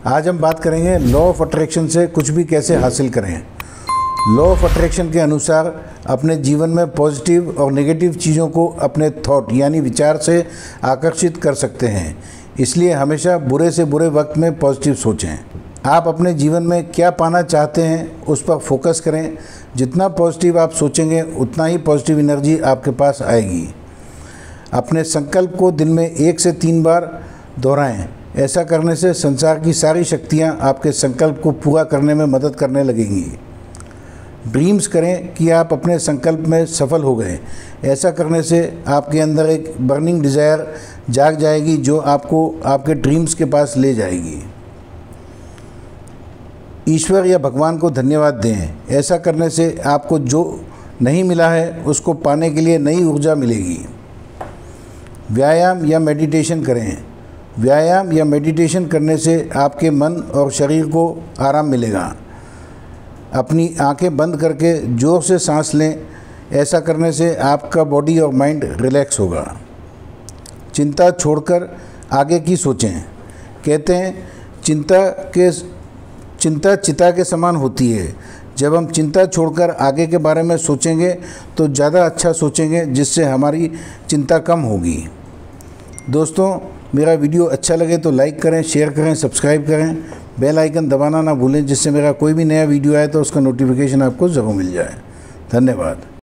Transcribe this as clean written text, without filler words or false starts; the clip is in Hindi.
आज हम बात करेंगे लॉ ऑफ अट्रैक्शन से कुछ भी कैसे हासिल करें। लॉ ऑफ अट्रैक्शन के अनुसार अपने जीवन में पॉजिटिव और नेगेटिव चीज़ों को अपने थॉट यानी विचार से आकर्षित कर सकते हैं। इसलिए हमेशा बुरे से बुरे वक्त में पॉजिटिव सोचें। आप अपने जीवन में क्या पाना चाहते हैं उस पर फोकस करें। जितना पॉजिटिव आप सोचेंगे उतना ही पॉजिटिव एनर्जी आपके पास आएगी। अपने संकल्प को दिन में 1 से 3 बार दोहराएं। ऐसा करने से संसार की सारी शक्तियां आपके संकल्प को पूरा करने में मदद करने लगेंगी। ड्रीम्स करें कि आप अपने संकल्प में सफल हो गए। ऐसा करने से आपके अंदर एक बर्निंग डिज़ायर जाग जाएगी जो आपको आपके ड्रीम्स के पास ले जाएगी। ईश्वर या भगवान को धन्यवाद दें। ऐसा करने से आपको जो नहीं मिला है उसको पाने के लिए नई ऊर्जा मिलेगी। व्यायाम या मेडिटेशन करें। व्यायाम या मेडिटेशन करने से आपके मन और शरीर को आराम मिलेगा। अपनी आंखें बंद करके जोर से सांस लें। ऐसा करने से आपका बॉडी और माइंड रिलैक्स होगा। चिंता छोड़कर आगे की सोचें। कहते हैं चिंता चिता के समान होती है। जब हम चिंता छोड़कर आगे के बारे में सोचेंगे तो ज़्यादा अच्छा सोचेंगे, जिससे हमारी चिंता कम होगी। दोस्तों, मेरा वीडियो अच्छा लगे तो लाइक करें, शेयर करें, सब्सक्राइब करें। बेल आइकन दबाना ना भूलें, जिससे मेरा कोई भी नया वीडियो आए तो उसका नोटिफिकेशन आपको ज़रूर मिल जाए। धन्यवाद।